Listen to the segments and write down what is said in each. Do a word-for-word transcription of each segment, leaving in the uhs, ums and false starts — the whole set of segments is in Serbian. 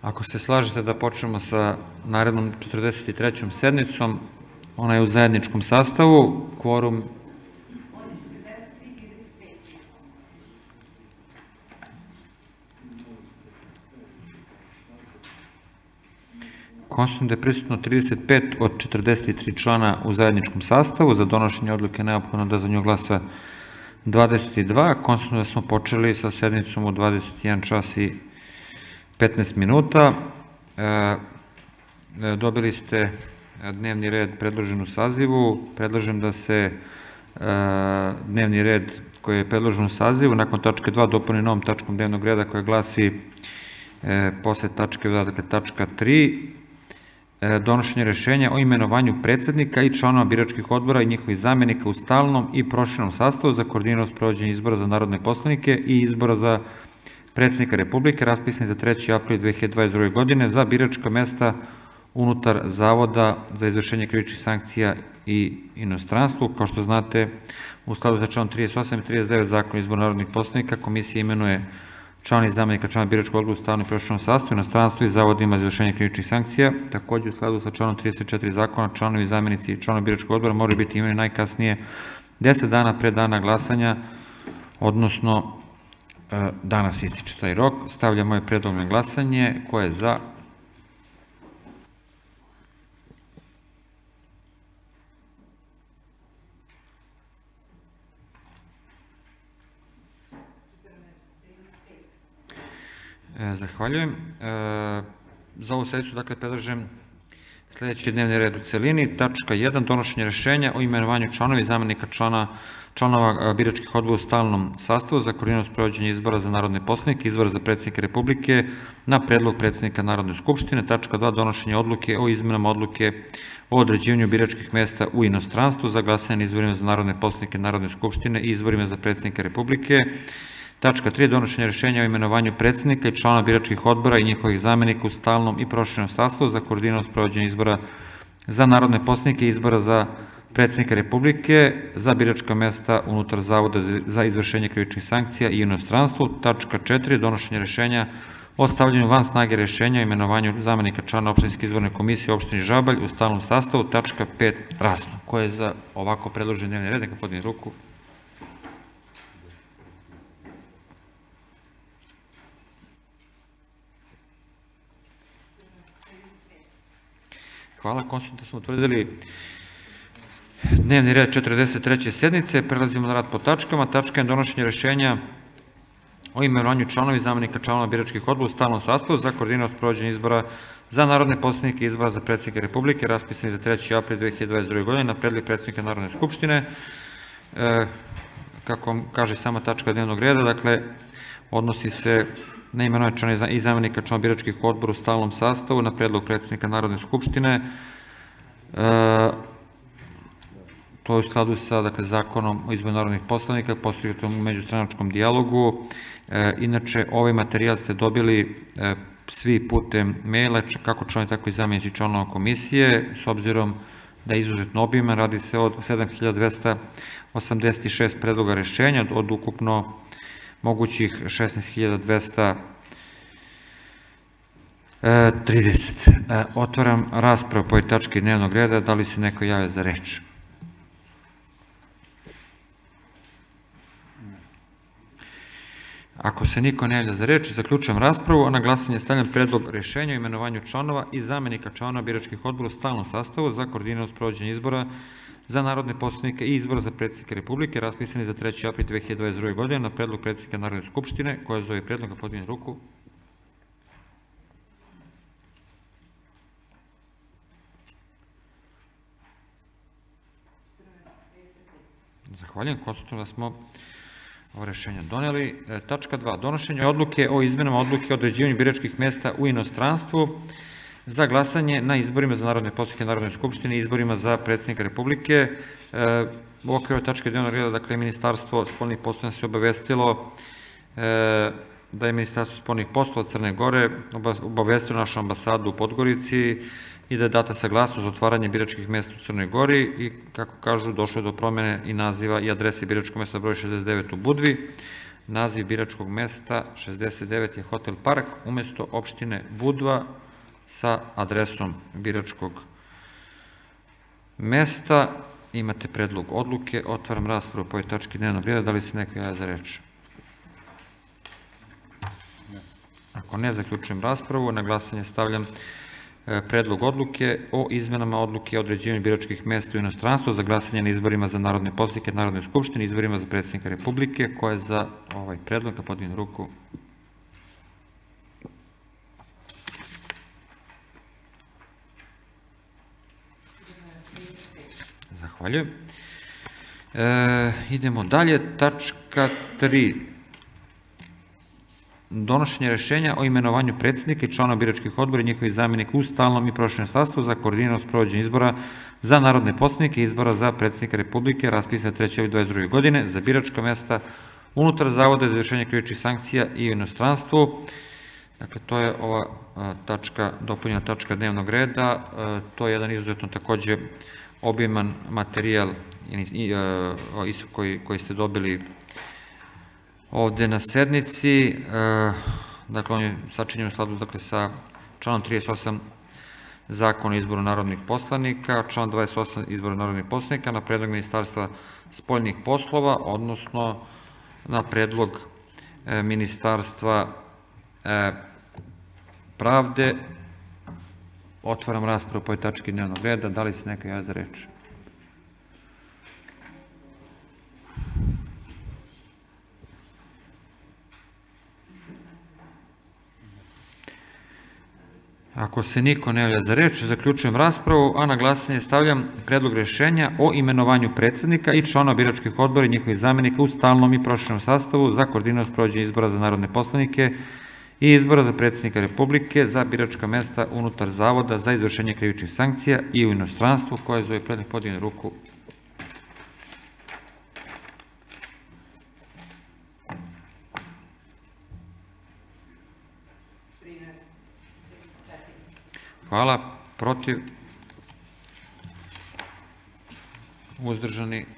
Ako se slažete da počnemo sa narednom četrdeset trećom sednicom, ona je u zajedničkom sastavu, kvorum konstatujem da je prisutno trideset pet od četrdeset tri člana u zajedničkom sastavu, za donošenje odluke neophodno da za nju glasa dvadeset dva, konstatujem da smo počeli sa sednicom u dvadeset jedan čas i petnaest minuta. Dobili ste dnevni red predložen u sazivu. Predlažem da se dnevni red koji je predložen u sazivu nakon tačke dva dopuni novom tačkom dnevnog reda koja glasi posle tačke dakle tačka tri, donošenje rešenja o imenovanju predsednika i članova biračkih odbora i njihovih zamenika u stalnom i proširenom sastavu za koordinirano sprovođenje izbora za narodne poslanike i izbora za predsednika Republike, raspisani za treći april dve hiljade dvadeset druge. godine za biračka mesta unutar Zavoda za izvršenje krivičnih sankcija i inostranstvu. Kao što znate, u skladu sa članom trideset osam i trideset devet Zakona o izboru narodnih poslanika, komisija imenuje člana i zamenika člana biračkog odbora u stalnom i proširenom sastavu, inostranstvu i zavodima za izvršenje krivičnih sankcija. Takođe, u skladu sa članom trideset četiri Zakona, članovi i zamenici i članovi biračkog odbora moraju biti imenovani najkasnije deset dana pre dana glasanja, odnosno danas ističe taj rok. Stavljam ovaj predlog na glasanje. Ko je za? Zahvaljujem. Za ovu sednicu, dakle, predlažem sledeći dnevni red u celini. Tačka jedan. Donošenje rešenja o imenovanju članova i zamenika članova biračkih odbora u stalnom sastavu za koordinirano sprovođenje izbora za narodne poslanike, izbora za predsednika Republike na predlog predsednika Narodne skupštine. Tačka dva. Donošenje odluke o izmenama odluke o određivanju biračkih mesta u inostranstvu za glasanje na izborima za narodne poslanike Narodne skupštine i izborima za predsednika Republike. Tačka tri. Donošenje rešenja o imenovanju predsednika i članova biračkih odbora i njihovih zamenika u stalnom i proširenom sastavu za koordinirano sprovođenje izbora za narodne poslanike i izbora za predsednika Republike za biračka mesta unutar Zavoda za izvršenje krivičnih sankcija i inostranstvu. Tačka četiri. Donošenje rešenja o stavljanju van snage rešenja o imenovanju zamenika člana opštinske izborne komisije u opštini Žabalj u stalnom sastavu. Tačka pet. Rasno. Ko je za ovako predložen dnevni red, neka podigne ruku. Hvala. Konstatujem da smo utvrdili dnevni red četrdeset treće sednice. Prelazimo na rad po tačkama. Tačka je donošenje rešenja o imenovanju članova i zamenika članova biračkih odbora u stalnom sastavu za koordinirano sprovođenje izbora za narodne poslanike i izbora za predsednika Republike, raspisani za treći april dve hiljade dvadeset druge. godine na predlog predsednika Narodne skupštine. Kako vam kaže sama tačka dnevnog reda, dakle, odnosi se na imenovanje člana i zamenika članova biračkih odbora u stalnom sastavu na predlog predsednika Narodne skupštine. To je u skladu sa Zakonom o izboru narodnih poslanika, postignutom u međustranačkom dijalogu. Inače, ovaj materijal ste dobili svi putem maila, kako članovi, tako i zamenici članova komisije, s obzirom da je izuzetno obiman. Radi se od sedam hiljada dvesta osamdeset šest predloga rešenja, od ukupno mogućih šesnaest hiljada dvesta trideset. Otvaram raspravu po ovoj tački dnevnog reda. Da li se neko javlja za reč? Ako se niko ne javlja za reč, zaključujem raspravu, a na glasanje stavljam predlog rešenja o imenovanju članova i zamenika članova biračkih odbora u stalnom sastavu za koordinirano sprovođenje izbora za narodne poslanike i izbora za predsednika Republike, raspisani za treći april dve hiljade dvadeset druge. godine na predlog predsednika Narodne skupštine. Ko je za ovaj predlog, da podigne ruku? Zahvaljujem. Konstatujem da smo ovo rešenje doneli. Tačka dva. Donošenje odluke o izmenama odluke o određivanju biračkih mesta u inostranstvu za glasanje na izborima za narodne poslanike Narodne skupštine i izborima za predsednika Republike. U okviru tačke dnevnog reda, dakle, Ministarstvo spoljnih poslova se obavestilo da je Ministarstvo spoljnih poslova Crne Gore obavestilo našu ambasadu u Podgorici i da je data saglasnost za otvaranje biračkih mesta u Crnoj Gori i, kako kažu, došlo je do promene i naziva i adrese biračkog mesta broj šezdeset devet u Budvi. naziv biračkog mesta šezdeset devet je Hotel Park umesto opštine Budva sa adresom biračkog mesta. Imate predlog odluke. Otvaram raspravu po ovoj tački dnevnog reda. Da li se neko javlja za reč? Ako ne, zaključujem raspravu. Na glasanje stavljam predlog odluke o izmenama odluke o određivanju biračkih mesta u inostranstvu za glasanje na izborima za narodne poslanike Narodne skupštine, izborima za predsjednika Republike. Ko je za ovaj predlog? Podigne ruku. Zahvaljujem. Idemo dalje. Tačka tri. Donošenje rešenja o imenovanju predsjednika i članova biračkih odbora i njihovih zamjenika u stalnom i proširenom sastavu za koordinirano sprovođenje izbora za narodne poslanike i izbora za predsjednika Republike raspisane treće jula dvadeset druge godine za biračka mesta unutar Zavoda za izvršenje krivičnih sankcija i u inostranstvu. Dakle, to je ova tačka, dopunjena tačka dnevnog reda. To je jedan izuzetno takođe obiman materijal koji ste dobili ovde na sednici. Dakle, on je sačinjen u skladu sa članom trideset osam Zakona o izboru narodnih poslanika, član dvadeset osam izbora narodnih poslanika na predlog Ministarstva spoljnih poslova, odnosno na predlog Ministarstva pravde. Otvaram raspravu po ovoj tački dnevnog reda. Da li se neko javlja za reč? Ako se niko ne javlja za reč, zaključujem raspravu, a na glasanje stavljam predlog rešenja o imenovanju predsjednika i članova biračkih odbora i njihovih zamjenika u stalnom i proširenom sastavu za koordinirano sprovođenje izbora za narodne poslanike i izbora za predsjednika Republike za biračka mesta unutar Zavoda za izvršenje krivičnih sankcija i u inostranstvu. Ko je za ovaj predlog? Podigne ruku. Hvala. Protiv? Uzdržani?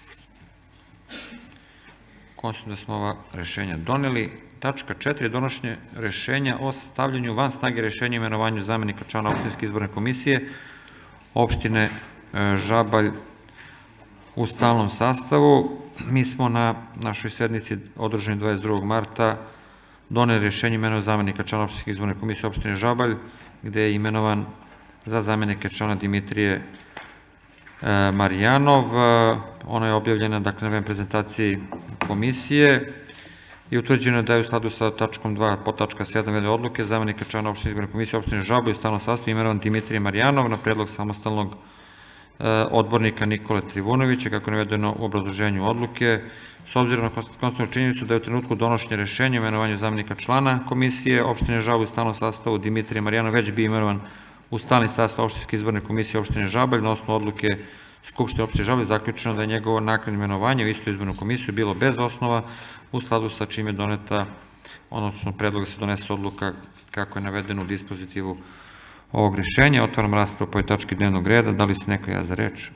Konstatujem da smo ova rešenja doneli. Tačka četiri. Donošenje rešenja o stavljanju van snage rešenja i imenovanju zamenika člana opštinske izborne komisije opštine Žabalj u stalnom sastavu. Mi smo na našoj sednici održani dvadeset drugog marta doneli rešenje imenovanja zamenika člana opštinske izborne komisije opštine Žabalj, gde je imenovan za zamenike člana Dimitrije Marjanov. Ona je objavljena na web prezentaciji komisije i utvrđeno da je u skladu sa tačkom dva podtačka sedam odluke zamenika člana opštinske izborne komisije opštine Žabalj u stalnom sastavu imenovan Dimitrije Marjanov na predlog samostalnog odbornika Nikole Trivunovića, kako je navedeno u obrazloženju odluke. S obzirom na konstatnu činjenicu da je u trenutku donošenja rešenja o imenovanju zamenika člana komisije opštine Žabalj u stalnom sastavu Dimitrije Marjanov već bi imenovan u stalni sastav opštinske izborne komisije opštine Žabalj, na osnovu odluke Skupštine opštine Žabalj zaključeno da je njegovo naknadno imenovanje u istu izbornu komisiju bilo bez osnova, u skladu sa čim je doneta, odnosno predlog da se donese odluka kako je navedeno u dispozitivu ovog rešenja. Otvaram raspravu po ovoj tački dnevnog reda. Da li se neko javlja za reč?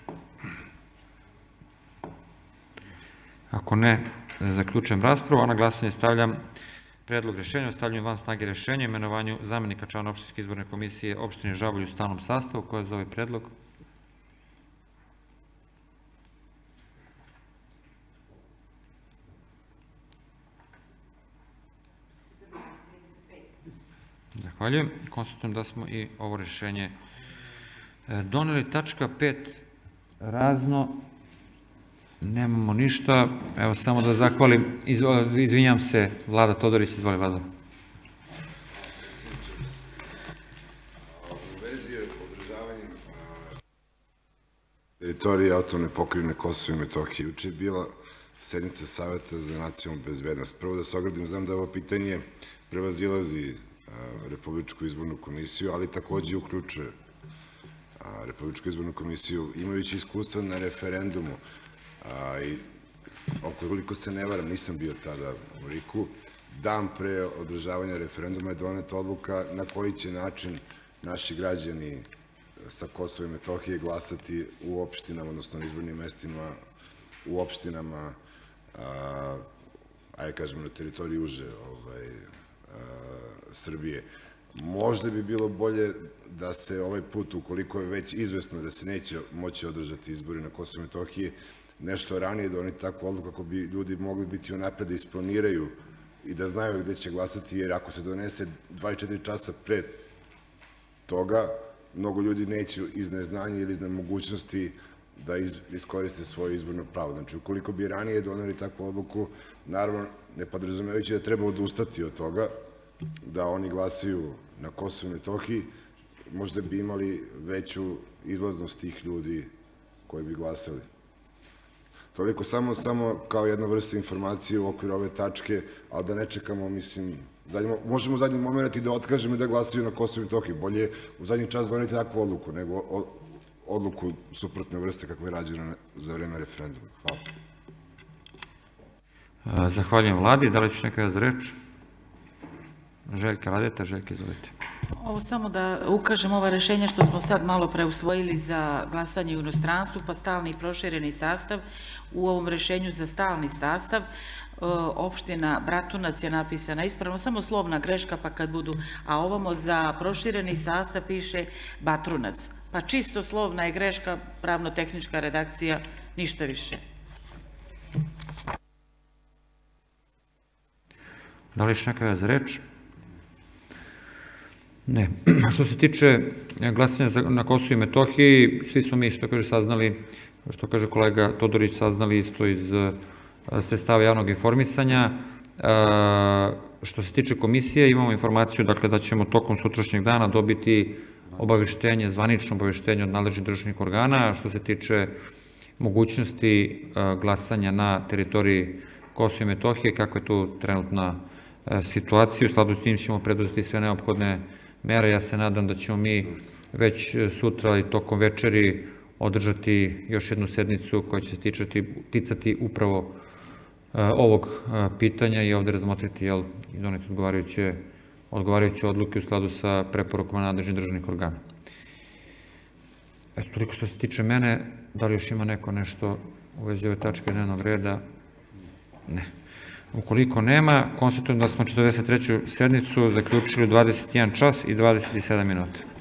Ako ne, zaključujem raspravu, a na glasanje stavljam predlog rešenja o stavljanju van snage rešenja o imenovanju zamenika člana opštinske izborne komisije opštine Žabalj u stalnom sastavu. Ko je za ovaj predlog? Zahvaljujem. Konstatujem da smo i ovo rešenje doneli. Tačka pet. Razno. Nemamo ništa. Evo samo da zahvalim. Izvinjam se. Vlada Todorić, izvoli Vlada. U vezi održavanjem teritorije autonomne pokrajine Kosovo i Metohije juče je bila sednica Saveta za nacionalnu bezbednost. Prvo da se ogradim, znam da ovo pitanje prevazilazi Republičku izbornu komisiju, ali takođe uključuje Republičku izbornu komisiju, imajući iskustva na referendumu. Okoliko se ne varam, nisam bio tada u Riku, dan pre održavanja referenduma je doneta odluka na koji će način naši građani sa Kosova i Metohije glasati u opštinama, odnosno na izbornim mestima u opštinama ajde kažemo, na teritoriji uže Srbije. Možda bi bilo bolje da se ovaj put, ukoliko je već izvesno da se neće moći održati izbori na Kosovo i Metohiji, nešto ranije doneti takvu odluku kako bi ljudi mogli biti unapred da isplaniraju i da znaju gde će glasati, jer ako se donese dvadeset četiri časa pre toga, mnogo ljudi neće iz neznanja ili iz nemogućnosti da iskoriste svoje izborno pravo. Znači, ukoliko bi ranije doneli takvu odluku, naravno, ne podrazumevajući da treba odustati od toga, da oni glasaju na Kosovo i Metohiji, možda bi imali veću izlaznost tih ljudi koji bi glasali. Toliko samo, samo kao jedna vrsta informacije u okviru ove tačke, ali da ne čekamo, mislim, možemo u zadnji moment i da otkažemo i da glasaju na Kosovo i Metohiji. Bolje u zadnji čas doneti takvu odluku, nego odluku suprotne vrste kako je rađena za vreme referenduma. Hvala. Zahvaljujem Vladi. Da li ćeš nekada za reč? Željka Radeta, Željka, izvolite. Ovo samo da ukažem ova rešenja što smo sad malo preusvojili za glasanje u inostranstvu, pa stalni i prošireni sastav. U ovom rešenju za stalni sastav opština Bratunac je napisana ispravno, samo slovna greška, pa kad budu, a ovamo za prošireni sastav piše Batrunac. Pa čisto slovna je greška, pravno-tehnička redakcija, ništa više. Da li još nekada za reč? Ne. Što se tiče glasanja na Kosovu i Metohiji, svi smo mi, što kaže, saznali, što kaže kolega Todorić, saznali isto iz sredstava javnog informisanja. Što se tiče komisije, imamo informaciju dakle, da ćemo tokom sutrašnjeg dana dobiti obaveštenje, zvanično obaveštenje od nadležnih državnih organa, što se tiče mogućnosti glasanja na teritoriji Kosova i Metohije, kako je tu trenutna situacija. U skladu s tim ćemo preduzeti sve neophodne mere. Ja se nadam da ćemo mi već sutra i tokom večeri održati još jednu sednicu koja će se ticati upravo ovog pitanja i ovde razmotriti i doneti odgovarajuće odluke u skladu sa preporukama nadležnih državnih organa. Eto, toliko što se tiče mene. Da li još ima neko nešto u vezi ove tačke dnevnog reda? Ne. Ukoliko nema, konstatujem da smo četrdeset treću sednicu zaključili u dvadeset jedan čas i dvadeset sedam minuta.